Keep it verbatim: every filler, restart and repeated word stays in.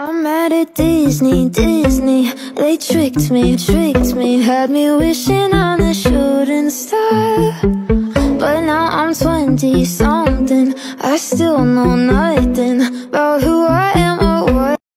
I'm mad at Disney, Disney. They tricked me, tricked me. Had me wishing on a shooting star. But now I'm twenty something. I still know nothing about who